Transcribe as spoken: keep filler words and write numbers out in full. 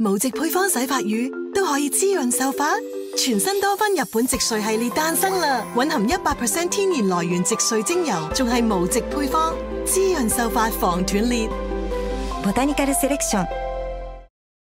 無植配方洗髮乳都可以滋潤秀髮，全新多酚日本植萃系列誕生啦！蘊含一百 percent 天然來源植萃精油，仲係無植配方，滋潤秀髮防斷裂。 ボタニカルセレクション